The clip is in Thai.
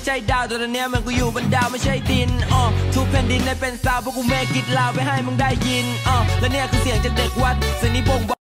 ช่ดาวแต่ตอนนี้มันกูอยู่บนดาวไม่ใช่ดินทุกแผ่นดินได้เป็นซาวเพราะกูเมกิดลาวไปให้มึงได้ยินและเนี่ยคือเสียงจากเด็กวัดเสียงนี้บ่ง